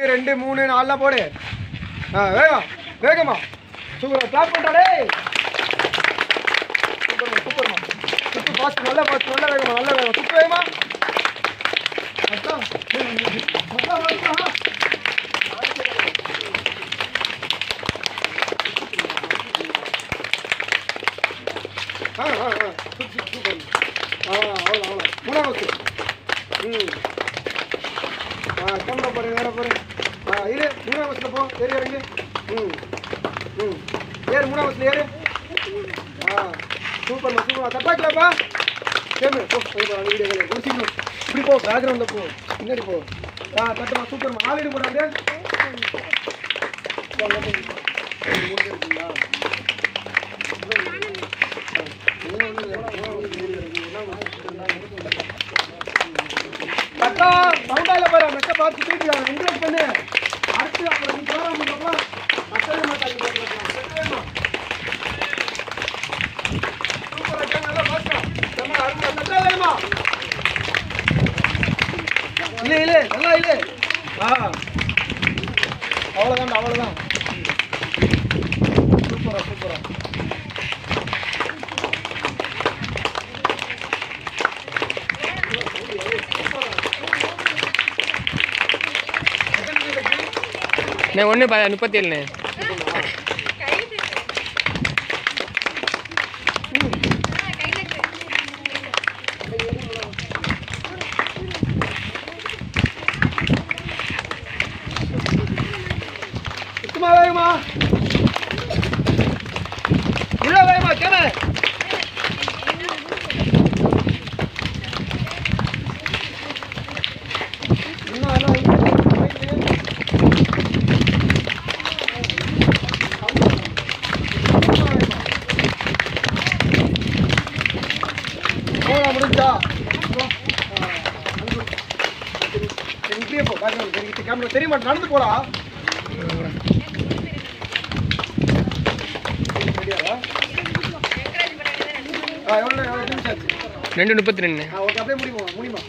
2 3 4 போடு. வேகம் வேகமா சூப்பரா கிளாப் பண்ணடே. சூப்பர்மா சூப்பர் பாஸ்ட் நல்ல வேகமா சூப்பர் வேகமா. அதான் சூப்பர். அவ்வளோ மூணாவது. கேமரா பாருங்க நேரம் பாருங்க. இரு மூணாவது பஸ்ஸில் போ. ஏறி இறங்கு. ஏறு மூணாவது பஸ்ஸில் ஏறு. சூப்பர்மா தப்பாக்கலாப்பா. கேமரா போ வீடியோ முடிச்சிடணும். இப்படி போ பேக்ரவுண்டில் போ பின்னாடி போ. தட்டுமா சூப்பர்மா. ஆல்ரெடி போடாங்க. கட்டா சவுண்டால பாரு மெக்க பார்த்து தூக்கிடுவாங்க. என்கரேஜ் பண்ணு. அடுத்து அப்புறம் நீ ப்ரோக்ராம் பண்ணுறப்ப மற்றவே மாட்டாங்க. சூப்பர் அக்கா நல்லா பார்க்கலாம். நம்ம அருமை நல்லா வேணுமா? இல்லை நல்லா இல்லை. அவ்வளோதான். சூப்பரா. நான் 1:37. வேகமா கேம முடிஞ்சா கேமரா தெரிய மாட்டேன். நடந்து போடா. 2:32. ஓகே அப்படியே முடியுமா